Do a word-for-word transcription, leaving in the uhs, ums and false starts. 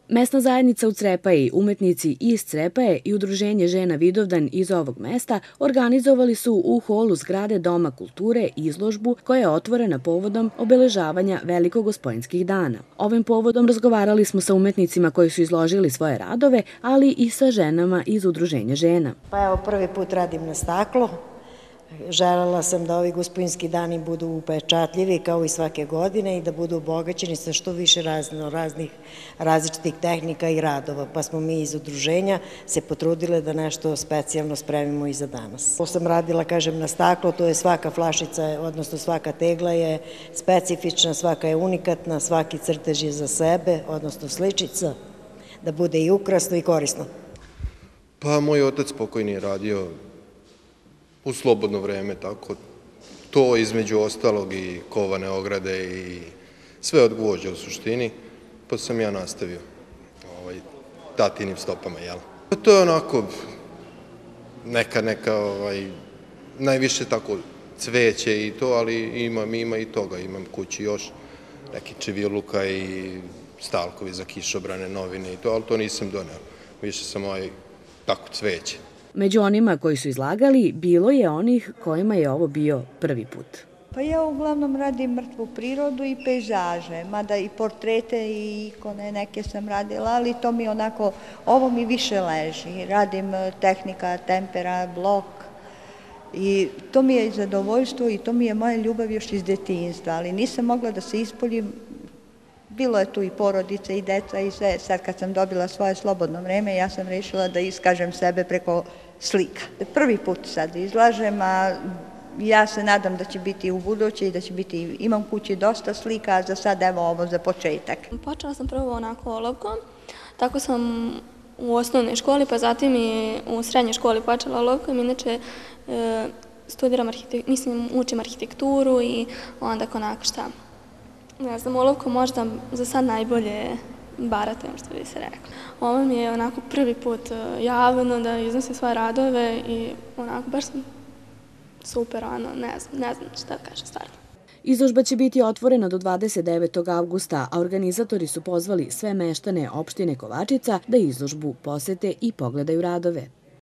Mesna zajednica u Crepaji, umetnici iz Crepaje i Udruženje žena Vidovdan iz ovog mesta organizovali su u holu zgrade Doma kulture izložbu koja je otvorena povodom obeležavanja Velikogospojinskih dana. Ovim povodom razgovarali smo sa umetnicima koji su izložili svoje radove, ali i sa ženama iz Udruženja žena. Pa evo, prvi put radim na staklo. Želela sam da ovi Gospojinski dani budu upečatljivi kao i svake godine i da budu obogaćeni sa što više raznih različitih tehnika i radova, pa smo mi iz udruženja se potrudile da nešto specijalno spremimo i za danas. Ovo sam radila, kažem, na staklo, to je svaka flašica, odnosno svaka tegla je specifična, svaka je unikatna, svaki crtež je za sebe, odnosno sličica, da bude i ukrasno i korisno. Pa moj otac pokojni je radio u slobodno vreme, tako to između ostalog i kovane ograde i sve od gvožđa u suštini, pa sam ja nastavio tatinim stopama, jel? To je onako neka, neka, najviše tako cveće i to, ali imam, ima i toga, imam kući još neki čeviluka i stalkovi za kišobrane, novine i to, ali to nisam doneo, više sam ovaj tako cveće. Među onima koji su izlagali, bilo je onih kojima je ovo bio prvi put. Pa ja uglavnom radim mrtvu prirodu i pejzaže, mada i portrete i ikone neke sam radila, ali to mi onako, ovo mi više leži. Radim tehnika, tempera, blok i to mi je zadovoljstvo i to mi je moja ljubav još iz detinjstva, ali nisam mogla da se ispoljim. Bilo je tu i porodice i deca i sve. Sad kad sam dobila svoje slobodno vreme, ja sam rešila da iskažem sebe preko slika. Prvi put sad izlažem, a ja se nadam da će biti u buduće i da će biti, imam kući dosta slika, a za sad evo ovo za početak. Počela sam prvo onako olovkom, tako sam u osnovnoj školi, pa zatim i u srednjoj školi počela olovkom, inače studiram, mislim, učim arhitekturu i onda onako šta. Ne znam, olovkom možda za sad najbolje baratujem, što bi se rekla. Ovo mi je onako prvi put javno da iznosim svoje radove i onako baš sam super, ono, ne znam, ne znam šta da kažem stvarno. Izložba će biti otvorena do dvadeset devetog avgusta, a organizatori su pozvali sve meštane opštine Kovačica da izložbu posete i pogledaju radove.